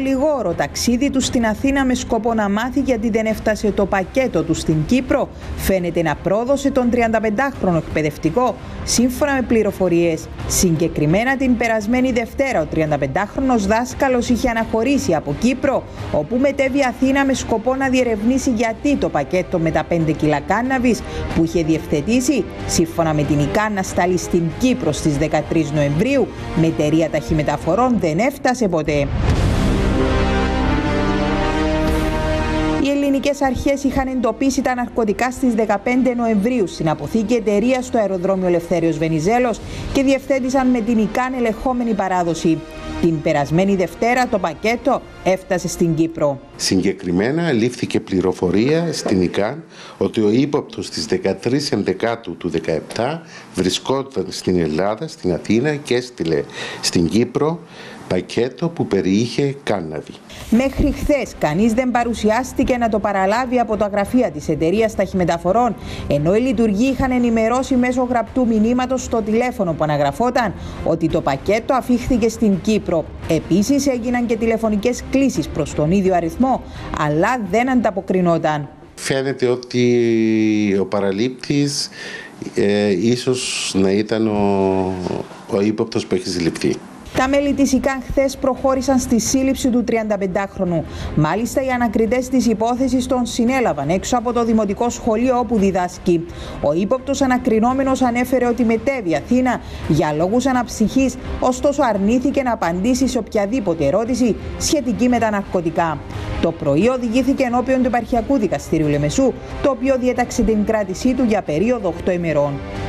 ολιγόωρο ταξίδι του στην Αθήνα με σκοπό να μάθει γιατί δεν έφτασε το πακέτο του στην Κύπρο, φαίνεται να πρόδωσε τον 35χρονο εκπαιδευτικό, σύμφωνα με πληροφορίες. Συγκεκριμένα την περασμένη Δευτέρα, ο 35χρονος δάσκαλος είχε αναχωρήσει από Κύπρο, όπου μετέβη Αθήνα με σκοπό να διερευνήσει γιατί το πακέτο με τα 5 κιλά κάναβης που είχε διευθετήσει, σύμφωνα με την ΙΚΑΝ να σταλεί στην Κύπρο στις 13 Νοεμβρίου, με εταιρεία ταχυμεταφορών δεν έφτασε ποτέ. Οι ελληνικές αρχές είχαν εντοπίσει τα ναρκωτικά στις 15 Νοεμβρίου στην αποθήκη εταιρεία στο αεροδρόμιο Ελευθέριος Βενιζέλος και διευθέτησαν με την ΙΚΑΝ ελεγχόμενη παράδοση. Την περασμένη Δευτέρα το πακέτο έφτασε στην Κύπρο. Συγκεκριμένα λήφθηκε πληροφορία στην ΙΚΑΝ ότι ο ύποπτος στις 13 Ενδεκάτου του 2017 βρισκόταν στην Ελλάδα, στην Αθήνα και έστειλε στην Κύπρο πακέτο που περιείχε κάναβη. Μέχρι χθες κανείς δεν παρουσιάστηκε να το παραλάβει από τα γραφεία της εταιρείας ταχυμεταφορών, ενώ οι λειτουργοί είχαν ενημερώσει μέσω γραπτού μηνύματος στο τηλέφωνο που αναγραφόταν ότι το πακέτο αφήχθηκε στην Κύπρο. Επίσης έγιναν και τηλεφωνικές κλήσεις προς τον ίδιο αριθμό, αλλά δεν ανταποκρινόταν. Φαίνεται ότι ο παραλήπτης ίσως να ήταν ο ύποπτος που έχει συλληφθεί. Τα μέλη της ΙΚΑΝ χθες προχώρησαν στη σύλληψη του 35χρονου. Μάλιστα, οι ανακριτές της υπόθεσης τον συνέλαβαν έξω από το δημοτικό σχολείο όπου διδάσκει. Ο ύποπτος ανακρινόμενος ανέφερε ότι μετέβη Αθήνα για λόγους αναψυχής, ωστόσο αρνήθηκε να απαντήσει σε οποιαδήποτε ερώτηση σχετική με τα ναρκωτικά. Το πρωί οδηγήθηκε ενώπιον του Επαρχιακού Δικαστηρίου Λεμεσού, το οποίο διέταξε την κράτησή του για περίοδο 8 ημερών.